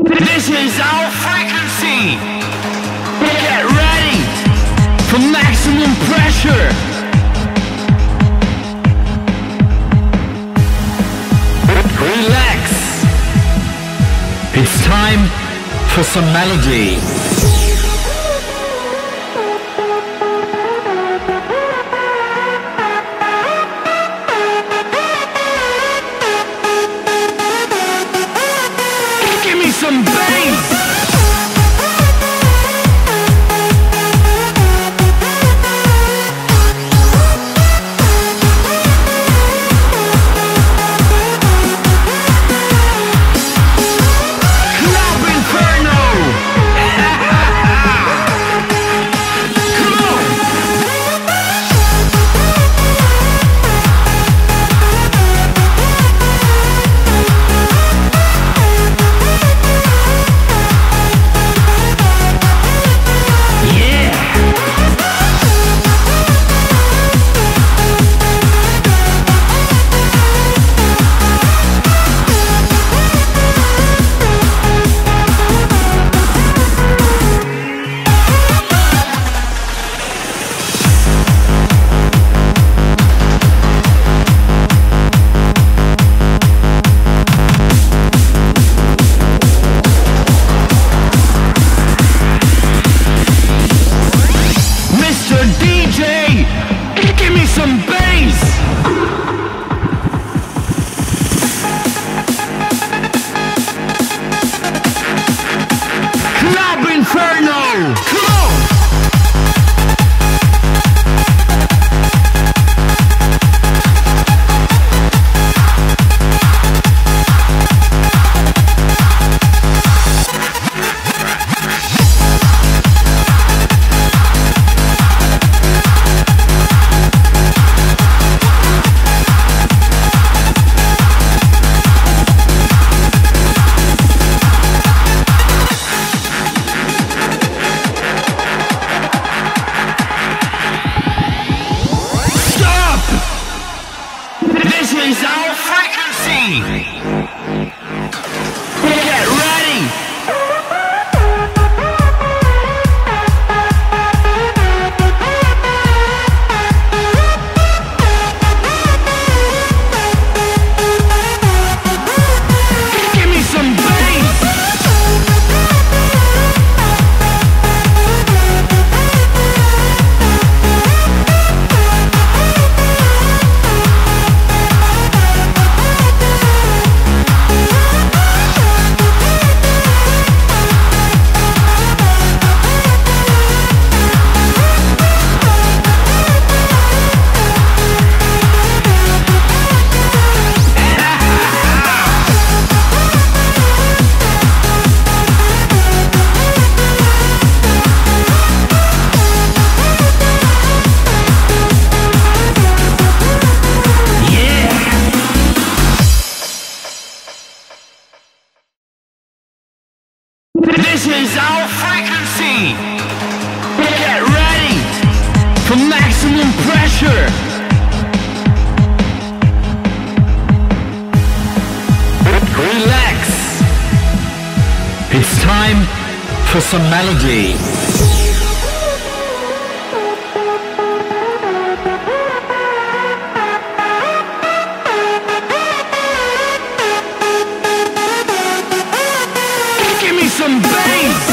This is our frequency. Get ready for maximum pressure. Relax. It's time for some melody. Give me some bass. Inferno! Come on! DJ, give me some bass. Club Inferno, come on. This is our frequency. Get ready. Give me some bass. This is our frequency. Get ready for maximum pressure. Relax. It's time for some melody. Give me some bass.